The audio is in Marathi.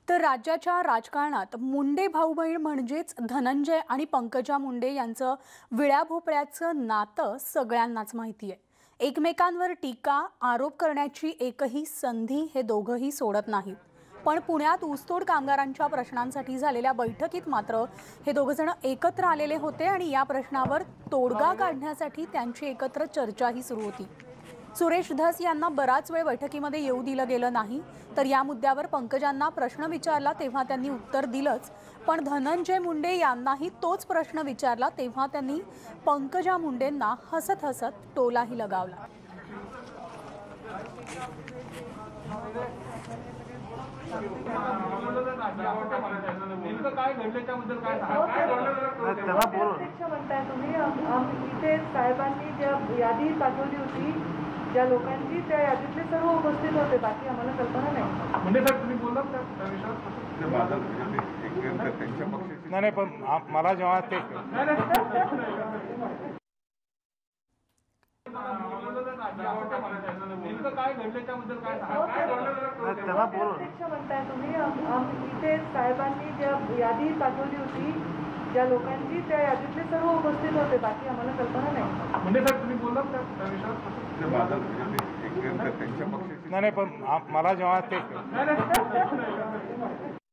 तर राज्याच्या राजकारणात मुंडे भाऊ बहीण म्हणजेच धनंजय आणि पंकजा मुंडे यांचं विळ्या भोपळ्याचं नातं सगळ्यांनाच माहिती आहे। एकमेकांवर टीका आरोप करण्याची एकही संधी हे दोघंही सोडत नाहीत। पण पुण्यात ऊसतोड कामगारांच्या प्रश्नांसाठी झालेल्या बैठकीत मात्र हे दोघजण एकत्र आलेले होते आणि या प्रश्नावर तोडगा काढण्यासाठी त्यांची एकत्र चर्चाही सुरू होती। सुरेश धस यांना बराच वेळ बैठकीमध्ये येऊ दिलं गेलं नाही, तर या मुद्द्यावर पंकजांना प्रश्न विचारला तेव्हा त्यांनी उत्तर दिलंच, पण धनंजय मुंडे यांनाही तोच प्रश्न विचारला तेव्हा त्यांनी पंकजा मुंडेंना हसत हसत टोलाही लगावला। इथे साहेबांनी ज्या यादी पाठवली होती ज्या लोकांची त्या यादीतले सर्व उपस्थित होते, बाकी आम्हाला कल्पना नाही। म्हणजे सर तुम्ही बोललात नाही पण मला जेव्हा ते काय घडलं त्याबद्दल काय म्हणताय तुम्ही? इथे साहेबांनी ज्या यादी पाठवली होती ज्या लोकांची त्या यादीतले सर्व उपस्थित होते, बाकी आम्हाला कल्पना नाही। म्हणजे सर तुम्ही बोललात नाही पण मला जेव्हा ते